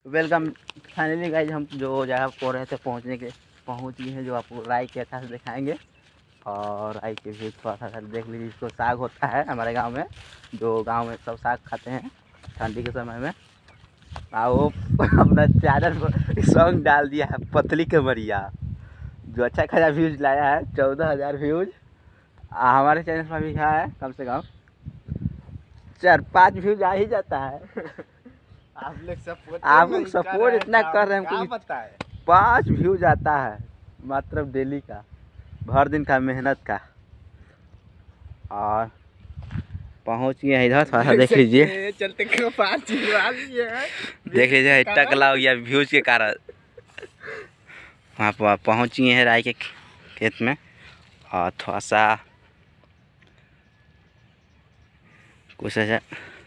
Welcome. Finally guys हम जो जगह पर रहे थे पहुँच गए हैं, जो आपको राई के अच्छा से दिखाएंगे। और राई के भी थोड़ा सा देख लीजिए। इसको साग होता है हमारे गांव में, जो गांव में सब साग खाते हैं ठंडी के समय में। वो अपना चैनल पर सॉन्ग डाल दिया है पतली कमरिया, जो अच्छा खासा व्यूज लाया है, 14,000 व्यूज। हमारे चैनल पर भी है कम से कम 4-5 व्यूज आ ही जाता है। आप लोग सपोर्ट इतना कर रहे हैं, हमको पता है 5 व्यूज आता है मात्र डेली का, भर दिन का मेहनत का। और पहुंच गए हैं इधर, थोड़ा देख लीजिए। चलते देख लीजिए टकला हो गया व्यूज के कारण। वहाँ पर पहुँच गए हैं राई के खेत में। और थोड़ा सा कुछ ऐसा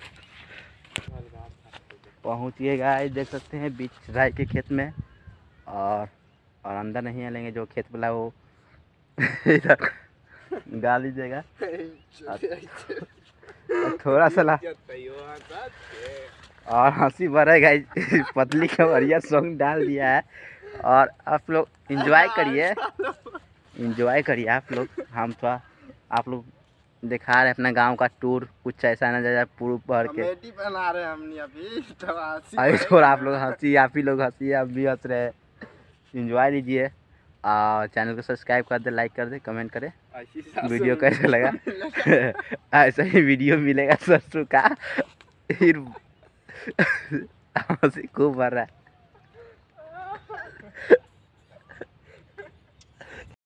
पहुँचिएगा, देख सकते हैं बीच राई के खेत में। और अंदर नहीं आलेंगे, जो खेत वाला वो इधर गाल लीजिएगा। थोड़ा सा और हंसी भरेगा। पतली कमरिया सॉन्ग डाल दिया है। और आप लोग एंजॉय करिए आप लोग। हम थोड़ा आप लोग दिखा रहे हैं अपना गांव का टूर, कुछ ऐसा ना जाए पूरा भर के बना रहे हमने अभी थोड़ा आप लोग हंसी, आप ही लोग हंसी, आप भी हंस रहे हैं। एंजॉय लीजिए। और चैनल को सब्सक्राइब कर दे, लाइक कर दे, कमेंट करें वीडियो कैसे लगा। ऐसा ही वीडियो मिलेगा सरसों का। फिर हंसी खूब भर रहा है।